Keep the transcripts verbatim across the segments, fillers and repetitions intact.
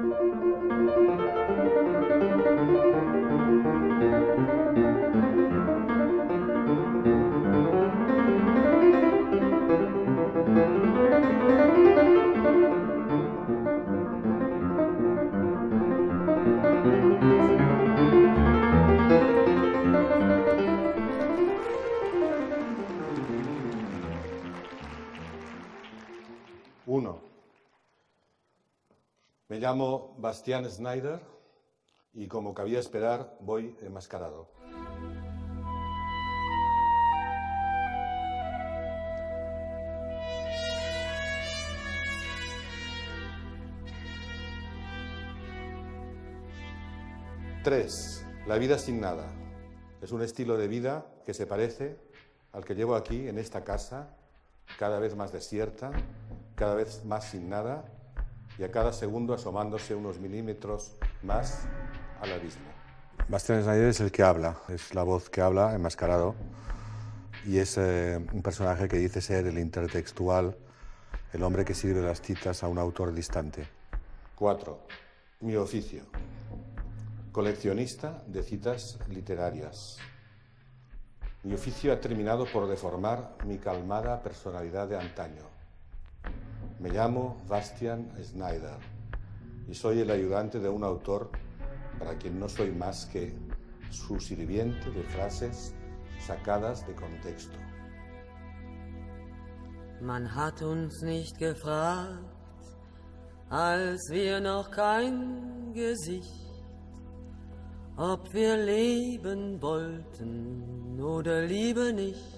Uno. Me llamo Bastian Schneider y, como cabía esperar, voy enmascarado. Tres. La vida sin nada. Es un estilo de vida que se parece al que llevo aquí, en esta casa, cada vez más desierta, cada vez más sin nada y a cada segundo asomándose unos milímetros más al abismo. Bastian Schneider es el que habla, es la voz que habla, enmascarado, y es eh, un personaje que dice ser el intertextual, el hombre que sirve las citas a un autor distante. Cuatro. Mi oficio. Coleccionista de citas literarias. Mi oficio ha terminado por deformar mi calmada personalidad de antaño. Me llamo Bastian Schneider y soy el ayudante de un autor para quien no soy más que su sirviente de frases sacadas de contexto. Man hat uns nicht gefragt, als wir noch kein Gesicht, ob wir leben wollten oder lieber nicht.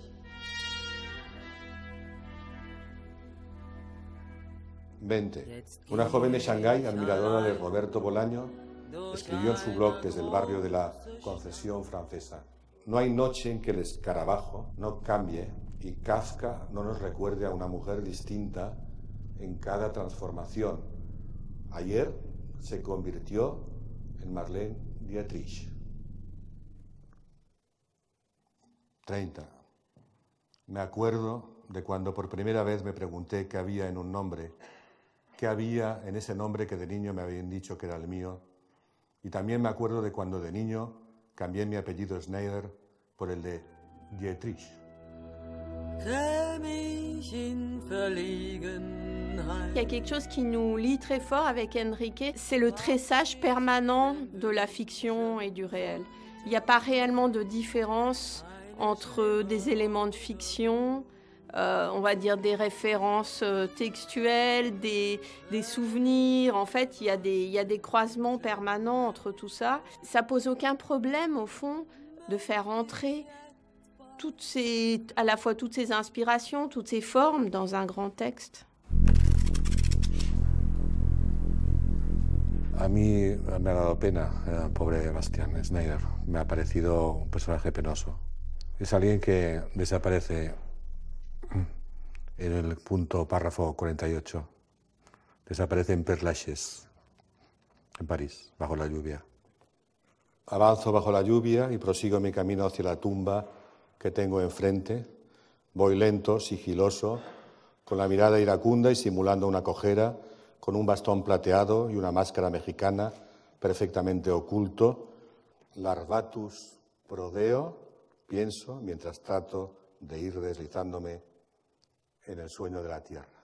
veinte. Una joven de Shanghái, admiradora de Roberto Bolaño, escribió en su blog desde el barrio de la Concesión francesa: no hay noche en que el escarabajo no cambie y Kafka no nos recuerde a una mujer distinta en cada transformación. Ayer se convirtió en Marlene Dietrich. treinta. Me acuerdo de cuando por primera vez me pregunté qué había en un nombre, qué había en ese nombre que de niño me habían dicho que era el mío, y también me acuerdo de cuando de niño cambié mi apellido Schneider por el de Dietrich. Il y a quelque chose qui nous lie très fort avec Enrique, c'est le tressage permanent de la fiction et du réel. Il n'y a pas réellement de différence entre des éléments de fiction, euh, on va dire des références textuelles, des, des souvenirs. En fait, il y a des, il y a des croisements permanents entre tout ça. Ça pose aucun problème, au fond, de faire entrer toutes ces, à la fois toutes ces inspirations, toutes ces formes dans un grand texte. A mí me ha dado pena el pobre Bastian Schneider. Me ha parecido un personaje penoso. Es alguien que desaparece en el punto párrafo cuarenta y ocho. Desaparece en Père Lachaise, en París, bajo la lluvia. Avanzo bajo la lluvia y prosigo mi camino hacia la tumba que tengo enfrente. Voy lento, sigiloso, con la mirada iracunda y simulando una cojera, con un bastón plateado y una máscara mexicana perfectamente oculto. Larvatus prodeo, pienso, mientras trato de ir deslizándome en el sueño de la tierra.